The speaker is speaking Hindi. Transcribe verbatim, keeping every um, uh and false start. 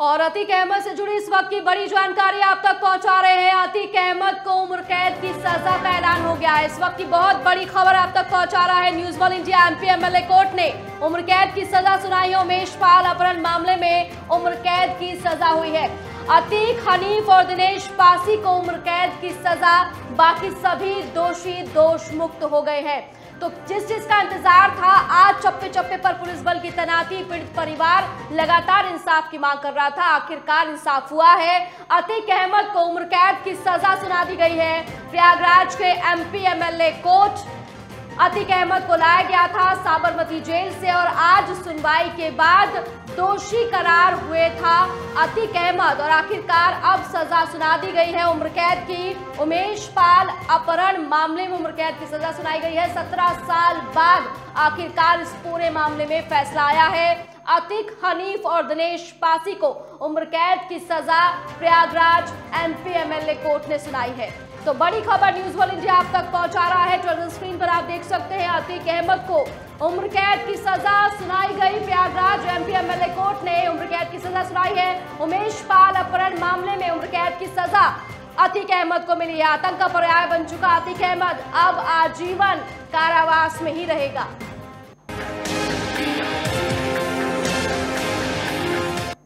और अतीक अहमद से जुड़ी इस वक्त की बड़ी जानकारी आप तक पहुंचा रहे हैं। अतीक अहमद को उम्र कैद की सजा का ऐलान हो गया है। इस वक्त की बहुत बड़ी खबर आप तक पहुंचा रहा है news one India. MP MLA court ने उम्र कैद की सजा सुनाई है। उमेश पाल अपहरण मामले में उम्र कैद की सजा हुई है। अतीक, हनीफ और दिनेश पासी को उम्र कैद की सजा, बाकी सभी दोषी दोष मुक्त हो गए हैं। तो जिस चीज का इंतजार था, आज चप्पे चप्पे पर पुलिस बल की तैनाती, पीड़ित परिवार लगातार इंसाफ की मांग कर रहा था, आखिरकार इंसाफ हुआ है। अतीक अहमद को उम्र कैद की सजा सुना दी गई है। प्रयागराज के MP MLA court Atiq Ahmed को लाया गया था साबरमती जेल से और आज सुनवाई के बाद दोषी करार हुए था अतीक अहमद और आखिरकार अब सजा सुना दी गई है उम्र कैद की। उमेश पाल अपहरण मामले में उम्र कैद की सजा सुनाई गई है। सत्रह साल बाद आखिरकार इस पूरे मामले में फैसला आया है। अतीक, हनीफ और दिनेश पासी को उम्र कैद की सजा प्रयागराज एमपी एमएलए कोर्ट ने सुनाई है। तो बड़ी खबर न्यूज वन इंडिया आप तक पहुंचा रहा है। टेलीविजन स्क्रीन पर आप देख सकते हैं अतीक अहमद को उम्र कैद की सजा सुनाई गई। प्रयागराज एमपी एमएलए कोर्ट ने उम्र कैद की सजा सुनाई है। उमेश पाल अपहरण मामले में उम्र कैद की सजा अतीक अहमद को मिली है। आतंक का पर्याय बन चुका अतीक अहमद अब आजीवन कारावास में ही रहेगा।